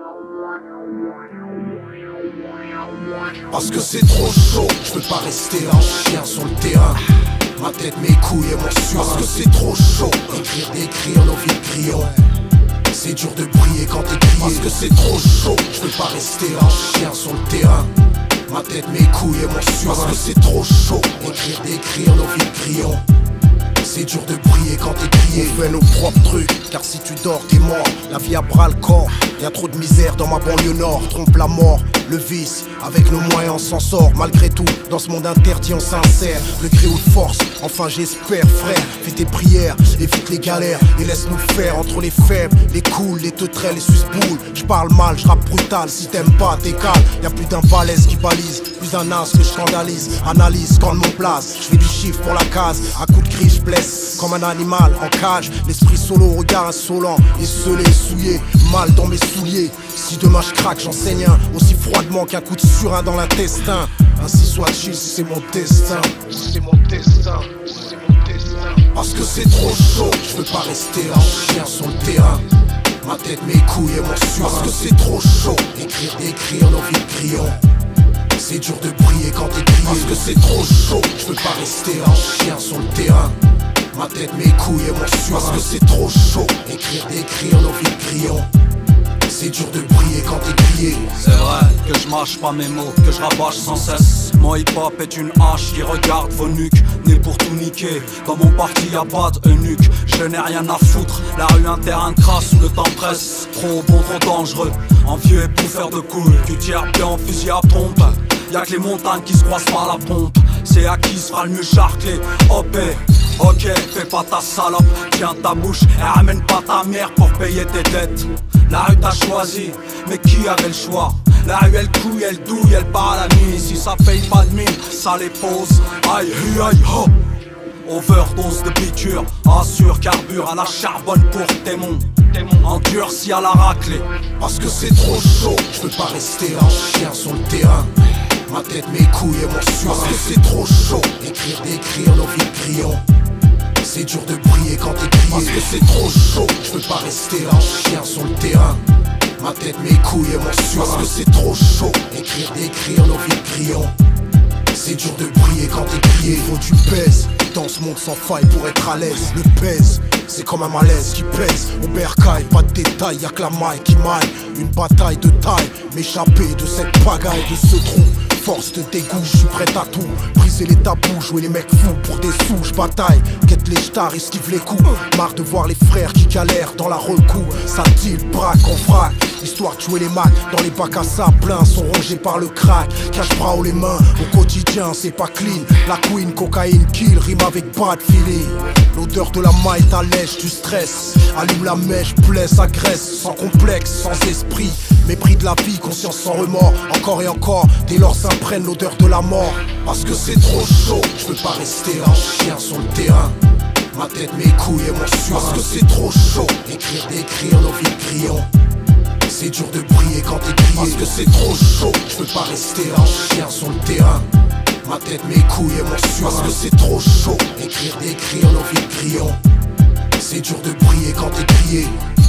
Parce que c'est trop chaud, je peux pas rester là en chien sur le terrain. Ma tête, mes couilles et mon sueur. Parce que c'est trop chaud, écrire nos vies de grillons. C'est dur de prier quand t'écris. Parce que c'est trop chaud, je peux pas rester là en chien sur le terrain. Ma tête, mes couilles et mon sueur. Parce que c'est trop chaud, écrire nos vies de grillons. C'est dur de prier quand t'es crié. On fait nos propres trucs, car si tu dors t'es mort. La vie à bras le corps, y'a trop de misère dans ma banlieue nord. Trompe la mort, le vice, avec nos moyens on s'en sort. Malgré tout, dans ce monde interdit on s'insère. Le gré ou de force, enfin j'espère frère. Fais tes prières, évite les galères et laisse-nous faire. Entre les faibles, les cools, les teutrels, les suce-boules. J'parle mal, j'rappe brutal, si t'aimes pas t'es calme. Y'a plus d'un balèze qui balise, plus d'un as que je scandalise. Analyse quand mon place, j'fais du chiffre pour la case. À coup de cri j'blesse comme un animal en cage. L'esprit solo, regard insolent, esselé, souillé, mal dans mes souliers. Si demain je craque, j'enseigne un aussi froidement qu'un coup de surin dans l'intestin. Ainsi soit-il, c'est mon destin. C'est mon destin. Parce que c'est trop chaud, je veux pas rester là en chien sur le terrain. Ma tête, mes couilles et mon sueur. Parce que c'est trop chaud, écrire nos vies de grillons. C'est dur de prier quand t'écris. Parce que c'est trop chaud, je veux pas rester là en chien sur le terrain. Ma tête, mes couilles et mon sueur. Parce que c'est trop chaud, écrire nos vies de grillons. C'est dur de prier quand t'es crié. C'est vrai que je mâche pas mes mots, que je rabâche sans cesse. Mon hip-hop est une hache qui regarde vos nuques, né pour tout niquer. Dans mon parti y'a pas d'eunuque, je n'ai rien à foutre. La rue un terrain de crasse où le temps presse. Trop bon, trop dangereux, envieux et bouffeur de couilles. Tu tires bien en fusil à pompe, y'a que les montagnes qui se croisent par la pompe. C'est à qui sera le mieux charclé, OP. Ok, fais pas ta salope, tiens ta bouche et ramène pas ta mère pour payer tes dettes. La rue t'a choisi, mais qui avait le choix? La rue elle couille, elle douille, elle part à la nuit. Si ça paye pas de mine, ça les pose. Aïe, aïe, ho. Overdose de biture, assure carbure à la charbonne pour démon. Endurci à la raclée. Parce que c'est trop chaud, je peux pas rester là en chien sur le terrain. Ma tête, mes couilles et mon sueur. Parce que c'est trop chaud, écrire nos vies de grillons. C'est dur de prier quand t'es crié. Parce que c'est trop chaud, je peux pas rester là en chien sur le terrain. Ma tête, mes couilles et mon sueur. Parce que c'est trop chaud, écrire nos vies de grillons. C'est dur de prier quand t'es crié. Faut du pèse dans ce monde sans faille pour être à l'aise. Le pèse, c'est comme un malaise qui pèse. Au bercail, pas de détails, y'a que la maille qui maille. Une bataille de taille, m'échapper de cette pagaille, de ce trou. Force de dégoût, je suis prêt à tout. Briser les tabous, jouer les mecs fous pour des sous, je bataille. Quête les stars, esquive les coups. Marre de voir les frères qui galèrent dans la recou. Ça deal, braque, on frappe. Histoire de jouer les macs dans les bacs à sable pleins sont rongés par le crack. Cache-bras ou les mains, au quotidien c'est pas clean. La queen, cocaïne, kill, rime avec bad feeling. L'odeur de la maille t'allège du stress. Allume la mèche, blesse, agresse. Sans complexe, sans esprit. Mépris de la vie, conscience sans remords. Encore et encore, dès lors s'imprègne l'odeur de la mort. Parce que c'est trop chaud, je veux pas rester là en chien sur le terrain. Ma tête, mes couilles et mon sueur. Parce que c'est trop chaud, écrire nos vies de grillons. C'est dur de prier quand t'es crié. Parce que c'est trop chaud, je veux pas rester là en chien sur le terrain. Ma tête, mes couilles et mon sueur. Parce que c'est trop chaud, écrire nos vies de grillons. C'est dur de prier quand t'es crié.